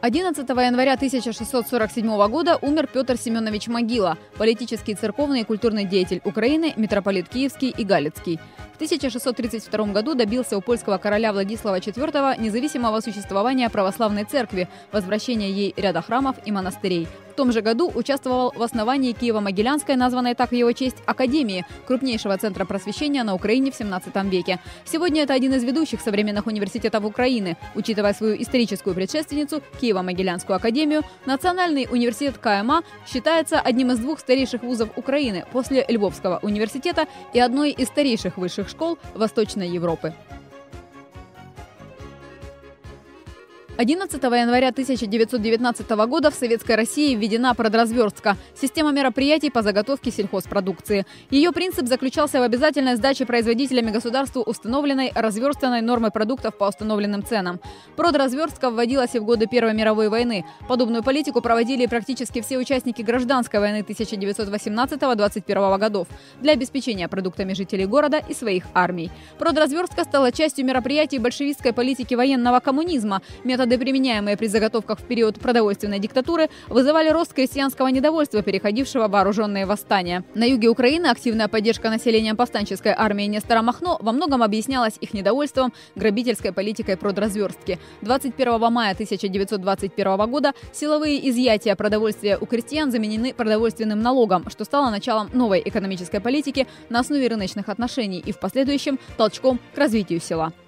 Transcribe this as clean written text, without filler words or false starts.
11 января 1647 года умер Петр Семенович Могила, политический, церковный и культурный деятель Украины, митрополит Киевский и Галицкий. В 1632 году добился у польского короля Владислава IV независимого существования православной церкви, возвращения ей ряда храмов и монастырей. В том же году участвовал в основании Киево-Могилянской, названной так в его честь, академии, крупнейшего центра просвещения на Украине в 17 веке. Сегодня это один из ведущих современных университетов Украины. Учитывая свою историческую предшественницу, Киево-Могилянскую академию, Национальный университет КМА считается одним из двух старейших вузов Украины после Львовского университета и одной из старейших высших школ Восточной Европы. 11 января 1919 года в Советской России введена продразверстка – система мероприятий по заготовке сельхозпродукции. Ее принцип заключался в обязательной сдаче производителями государству установленной разверстанной нормы продуктов по установленным ценам. Продразверстка вводилась и в годы Первой мировой войны. Подобную политику проводили практически все участники гражданской войны 1918-21 годов для обеспечения продуктами жителей города и своих армий. Продразверстка стала частью мероприятий большевистской политики военного коммунизма. Методы, применяемые при заготовках в период продовольственной диктатуры, вызывали рост крестьянского недовольства, переходившего в вооруженные восстания. На юге Украины активная поддержка населением повстанческой армии Нестора Махно во многом объяснялась их недовольством грабительской политикой продразверстки. 21 мая 1921 года силовые изъятия продовольствия у крестьян заменены продовольственным налогом, что стало началом новой экономической политики на основе рыночных отношений и в последующем толчком к развитию села.